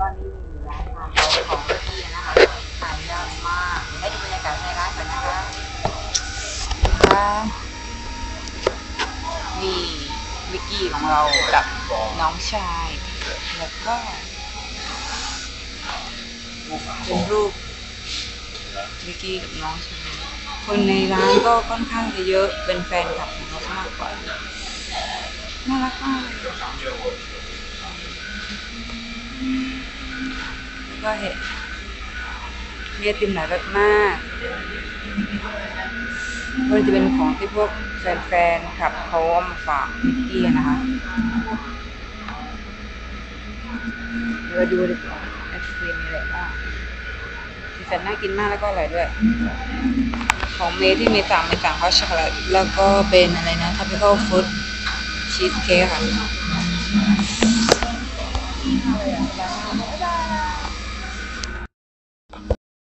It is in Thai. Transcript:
ก็นี่ร้านทานของที่นะคะขายยากมากให้ดูบรรยากาศในร้านก่อนนะคะนี่วิกกี้ของเรากับน้องชายแล้วก็เป็นรูปวิกกี้กับน้องชายคนในร้านก็ค่อนข้างจะเยอะเป็นแฟนคลับของเขามากกว่าน่ารักมากก็เห็นมีไอติมหลายรสมากก็จะเป็นของที่พวกแฟนๆขับเขาเอามาฝากมิกกี้นะคะเดี๋ยวดูดิไอศครีมมีอะไรบ้างสีสันน่ากินมากแล้วก็อร่อยด้วยของเมย์ที่มีสั่งฮอตช็อกโกแลตแล้วก็เป็นอะไรนะทัพพิคอลฟรุตชีสเค้กค่ะ